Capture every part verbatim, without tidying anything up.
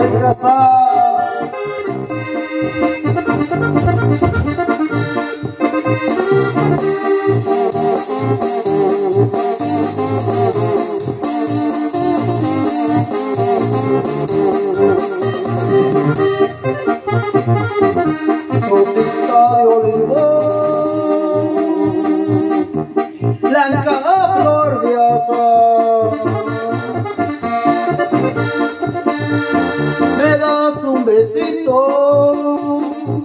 es mi raza. Rosita de olivón, blanca flor de azar, me das un besito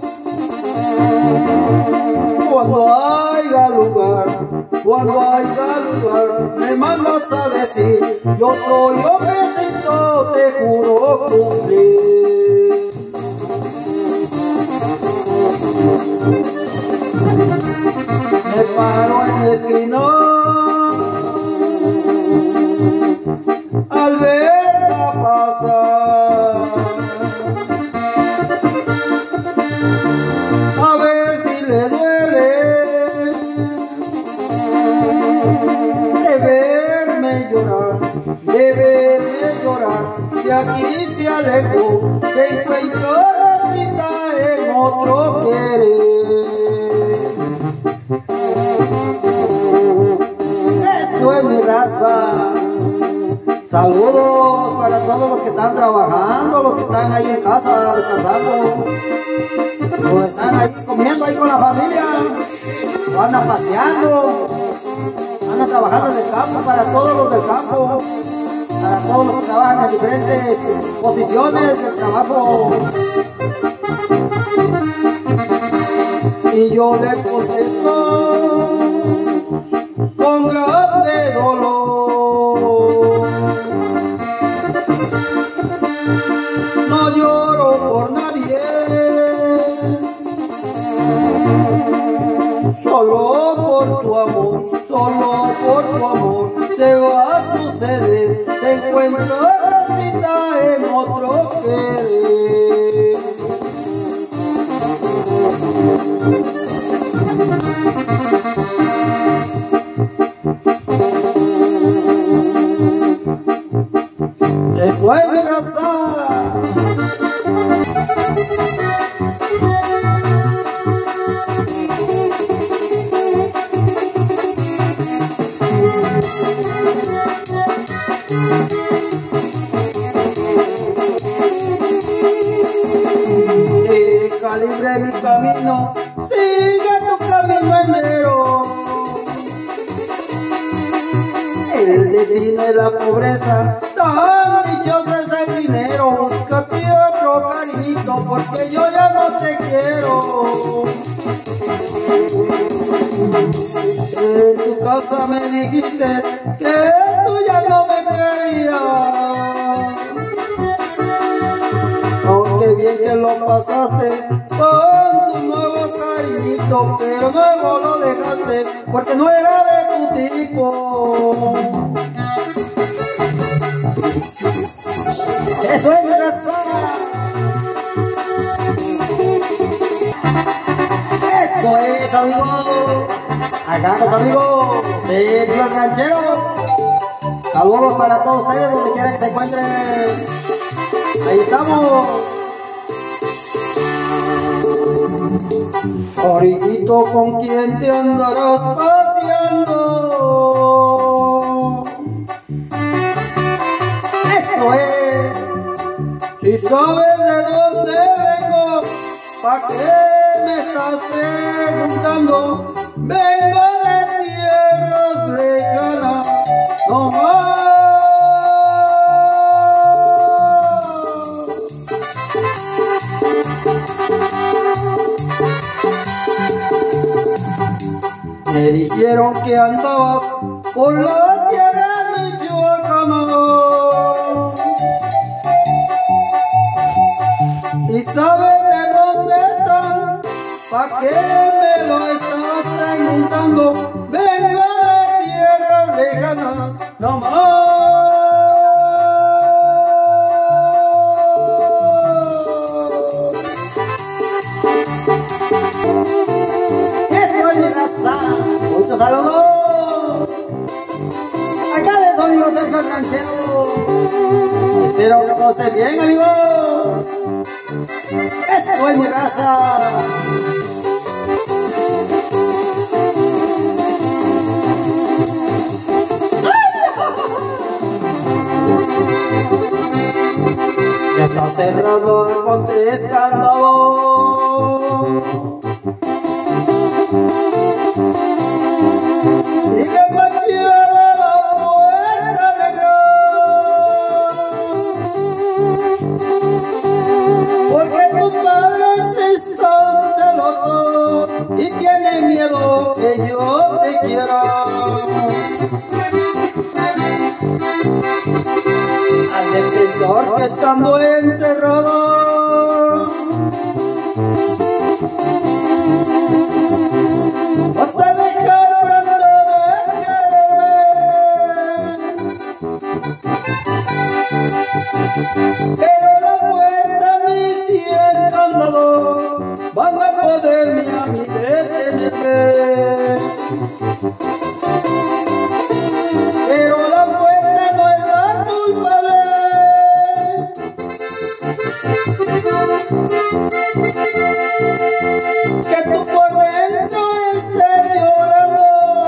cuando haya lugar, cuando haya lugar, me mandas a decir, yo soy hombrecito, te juro cumplir. Me paro en la esquina al verla pasar, a ver si le duele de verme llorar, de verme llorar, de aquí se alejó, se encuentró Rosita en otro querer. Esto es mi raza. Saludos para todos los que están trabajando, los que están ahí en casa descansando, los que están ahí comiendo ahí con la familia, o andan paseando, andan trabajando en el campo. Para todos los del campo, para todos los que trabajan en diferentes posiciones del trabajo. Y yo le contesto con grande dolor, no lloro por nadie, solo por tu amor, solo por tu amor se va a suceder, te encuentro Rosita en otro querer. Eso es mi raza. Deja libre mi camino, sigue tu camino entero. El destino es la pobreza, tan dichoso es el dinero. Búscate otro cariñito porque yo ya no te quiero. En tu casa me dijiste que tú ya no me querías, aunque bien que lo pasaste con tu nuevo cariñito, pero luego lo dejaste porque no era de tu tipo. Eso es mi raza. Eso es, amigos. Acá los amigos, Sergio el Ranchero. Saludos para todos ustedes donde quiera que se encuentren. Ahí estamos. Orillito, ¿con quién te andarás paseando? Eso es. Si sabes de dónde vengo, ¿pa' qué me estás preguntando? Vengo de tierras lejanas, no más. Me dijeron que andabas por la tierra michoacana y sabes de dónde están, ¿pa' qué me lo estás preguntando? Vengo de tierras lejanas, no más. Muchos saludos. Acá les amigos Sergio el Ranchero. Espero que todo esté bien, amigos. Eso es mi raza. Ya está cerrado con tres candados y remachada la puerta negra, porque tus padres están celosos y tienen miedo que yo te quiera. Al defensor que estando encerrado vas a dejar pronto de quererme, pero la puerta mis cien candados van a poderme a mí detenerme. Pero la puerta no es la culpable, que tú por dentro estés llorando.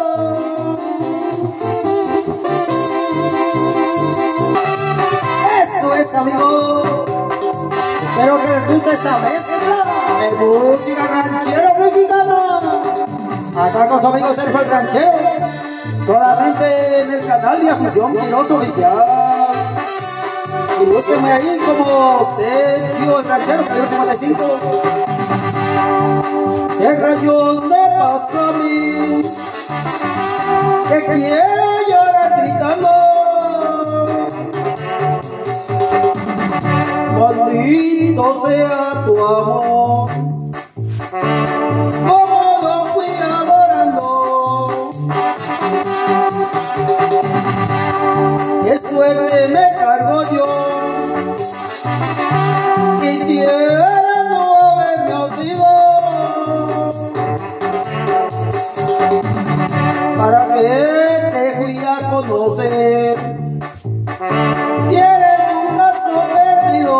Eso es, amigo. Espero que les guste esta mezcla de música ranchero mexicana. Acá con su amigo Sergio el Ranchero, solamente en el canal de Afición Quiroz Oficial. Y búsquenme ahí como Sergio el Ranchero, Calibre cincuenta y cinco. ¿Qué rayos me pasa a mí? Que quiero llorar gritando. Maldito sea tu amor, como lo fui adorando. Qué suerte me cargo yo, quisiera no haber nacido. ¿Para qué te fui a conocer si eres un caso perdido?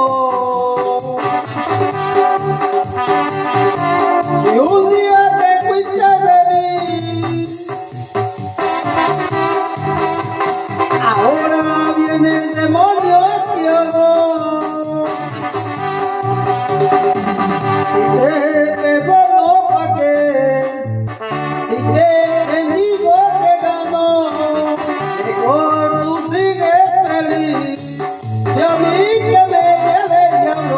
Si un día te fuiste de mí, ahora viene el demonio haciendo. Si te perdono, ¿pa' qué? Si te bendigo, te gano. Mejor tú sigues feliz y a mí que me lleve el diablo.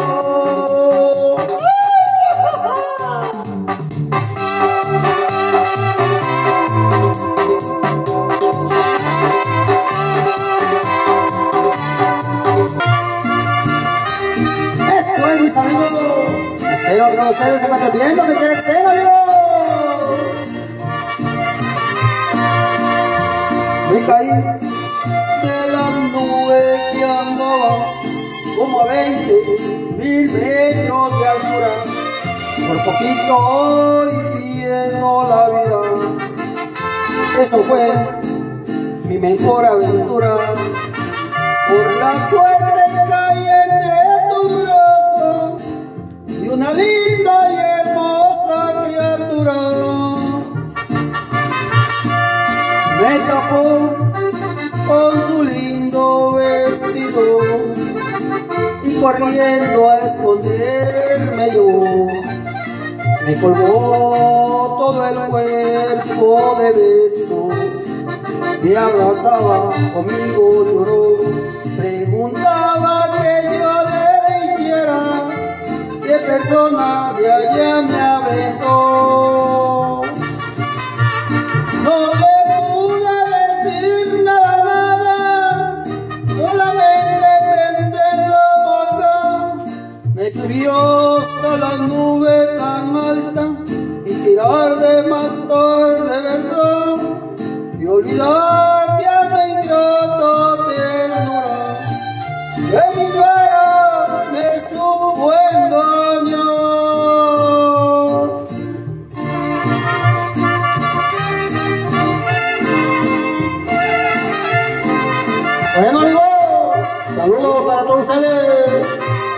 Eso es, mis amigos. Espero que ustedes se vayan viendo, me quieren que estén, amigos. Me caí de la nube que andaba como a veinte mil metros de altura. Por poquito hoy pierdo la vida. Eso fue mi mejor aventura. Por la suerte caí entre tus brazos y una linda y hermosa criatura me tapó con su lindo vestido y corriendo a esconderme yo me colgó todo el cuerpo de besos, me abrazaba, conmigo lloró, preguntaba que yo le dijera qué persona de allá me aventó. No le pude decir nada, nada, solamente pensé en la boca. Me subió hasta la nube tan alta y tirar de matar de verdad y olvidar ya no ingrata ternura que mi cara me supo engañar. Bueno, amigos, saludos para todos ustedes.